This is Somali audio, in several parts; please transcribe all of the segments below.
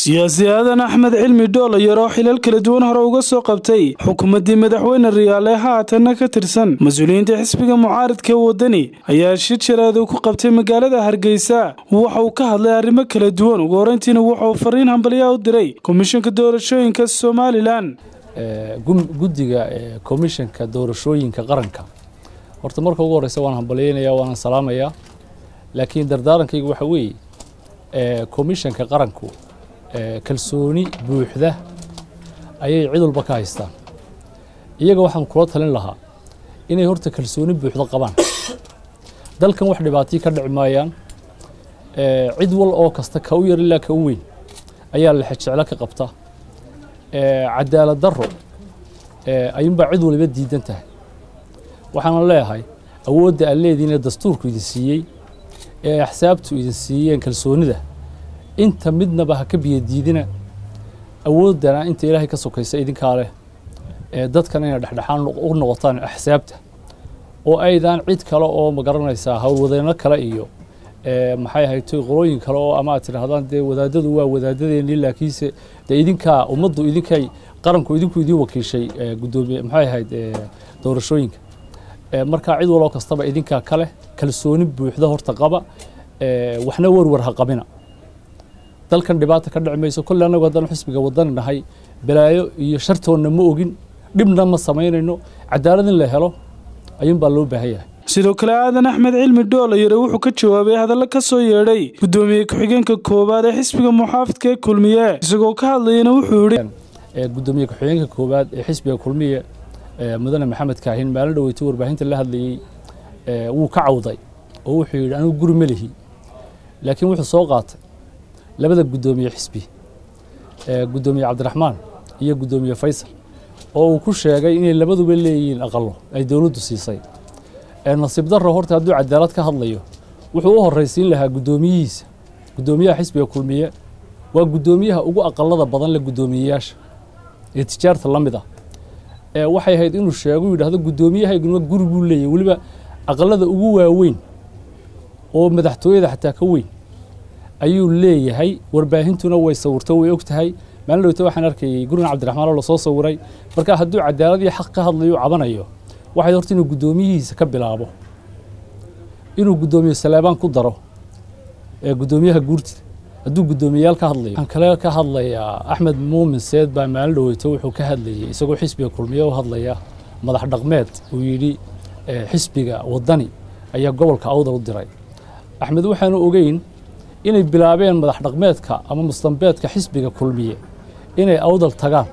siyaasi aadan axmed cilmi dhool yaroo xilal kala duwan hore uga soo qabtay xukuumadii madaxweyne riyaale haatanna ka tirsan mas-uuliyiinta xisbiga mucaaradka wadani ayaa shir jaraad ku qabtay magaalada Hargeysa waxa uu ka hadlay arrimo kala duwan ugu horeyntiina waxa uu fariin hambalyo u diray komishanka doorashooyinka Soomaaliland guddiga komishanka doorashooyinka qaranka horta marka ugu horeysa waan hambalyeynaya waan salaamaya laakiin dardaarankaygu waxa weeye komishanka qaranku kalsooni buuxda ayay cid walba ka haystaan iyaga waxaan kula talin lahaa inay horta kalsooni buuxda qabaan dalkan wax dhibaato ka dhici maayaan cid wal oo kasta ka u yar ilaa ka u weyn ayaa la xajecla ka qabta cadaalad darro ayuunbaa cid waliba diidan tahay waxaan leeyahay awoodda alleediina dastuurku idin siiyey axsaabtu idin siiyeen kalsoonida inta midnaba ha ka biyo diidina awoodana inta ilaahay ka sokaysa idinka leh dadkan inay dhaxdhaxaan u noqotaan axsaabta oo aydan cid kale oo ma garanaysa hawlwadayna kale iyo maxay ahayd qolooyin kale oo ama tirahdaan wadaadadu waa wadaadadeeni laakiinse idinka ummaddu idinkay qaranku idinku idin wakiishay gudoomiye maxay ahayd doorashooyinka marka cid walba kastaba idinka kale kalsooni buuxda horta qaba waxna warwar ha qabina dalkan dhibaato ka dhacmayso kulli anagu haddaan xisbiga wadani nahay balaayo iyo shartoonna ma ogin dhibna ma samaynayno cadaalad in la helo ayuun baa loo baahan yahay sidoo kale aadan axmed cilmi dhool yare wuxuu ka jawaabay hadallo ka soo yeedhay gudoomiye ku-xigeenka koowaad ee xisbiga muxaafidka ee kulmiye isagoo ka hadlayna wuxuu yidhi gudoomiye ku-xigeenka koowaad ee xisbiga kulmiye mudane maxamed kaahin maalin dhaweeyay warbaahinta la hadlayay wuu ka cawday oo wuxuu yidhi anigu guri ma lihi laakiin wuxuu soo qaatay labada gudoomiye xisbi gudoomiye cabdiraxmaan iyo gudoomiye faysal oo uu ku sheegay inay labaduba leeyihiin aqallo ay dawladdu siisay nasiib darro horta hadduu cadaalad ka hadlayo wuxuu u horreysiin lahaa gudoomiyihiisa gudoomiyaha xisbiga kulmiye waa gudoomiyaha ugu aqallada badan leh gudoomiyeyaasha ee tijaarta la mid ah waxay ahayd inuu sheego yidhaahdo gudoomiyahaygu guri buu leeyahay weliba aqallada ugu waaweyn oo madaxtooyada xataa ka weyn ayuu leeyahay warbaahintuna way sawirtay way og tahay maalin dhawta waxaan arkayay gurigan cabdiraxmaan oo la soo sawiray marka hadduu cadaalad iyo xaq ka hadlayo cabanayo waxay horta inuu gudoomiyihiisa ka bilaabo inuu gudoomiye Saleebaan ku daro gudoomiyaha guurtida hadduu gudoomiyaal ka hadlayo kan kale ka hadlaya Axmed Muumin Seed baa maalin dhawta wuxuu ka hadlayay isagoo xisbiga kulmiye u hadlaya madax dhaqameed uu yiri xisbiga wadani ayaa gobolka Awdal u diray Axmed waxaanu ogeyn inay bilaabeen madax dhaqameedka ama mustambeedka xisbiga kulmiye inay Awdal tagaan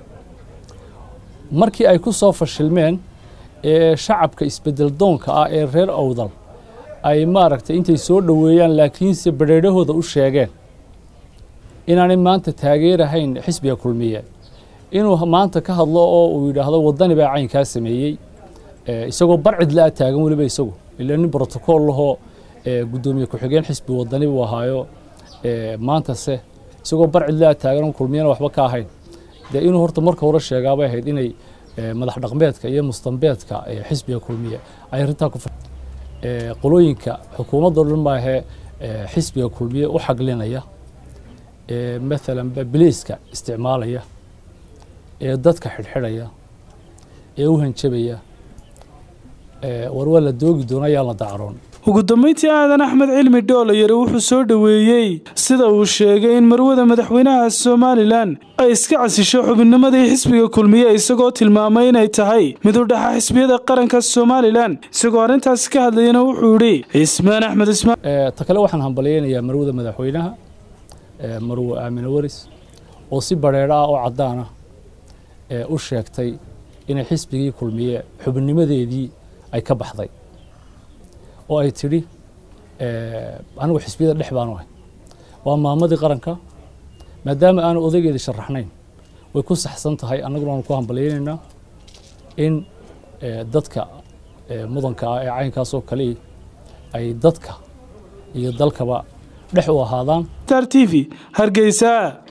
markii ay ku soo fashilmeen shacabka isbedel doonka ah ee reer Awdal ay maaragtay intay soo dhaweeyaan laakiin si bareerahooda u sheegeen inaanay maanta taageerahayn xisbiga kulmiye inuu maanta ka hadlo oo uu yiraahdo wadani baa caynka sameeyay isagoo barcid la taagan waliba isagoo ilaa nin protocol laho gudoomiye ku-xigeen xisbi wadani uu ahaayo maanta se isagoo barcid la taagan kulmiyana waxba ka ahayn inuu horta marka hore sheegaabay ahayd inay madax dhaqameedka iyo mustambeedka xisbiga kulmiye ay arintaa ku qolooyinka xukuumadda dhan ma aha xisbiga kulmiye u xaglinaya مثلا بليسكا استعمالية dadka xidhxidhaya u hanjabaya warwala doogi doonaya la dacroon ugu dambeyntii aadan axmed cilmi dhool yare wuxuu soo dhaweeyay sida uu sheegay in marwada madaxweynaha Soomaaliland ay iska casisho xubinnimadii xisbiga kulmiye isagoo tilmaamay inay tahay mid u dhaxa xisbiyada qaranka Soomaaliland isagoo arintaas ka hadlayna wuxuu yiri Ismaan Axmed Ismaan takale waxaan hambalyeeynaa marwada madaxweynaha marwo Aamina Waris oo si bareer ah oo cadaan ah u sheegtay inay xisbigii kulmiye xubinnimadeedii ay ka baxday oo ay tiri anigu xisbiyada dhex baan ahay waa maamadii qaranka maadaama aan odaygeedii sharaxnayn way ku saxsan tahay annaguna aan ku hambalyeynaa in dadka mudanka ah ee caynkaas oo kale ay dadka iyo dalkaba dhex u ahaadaan Star TV Hargeysa.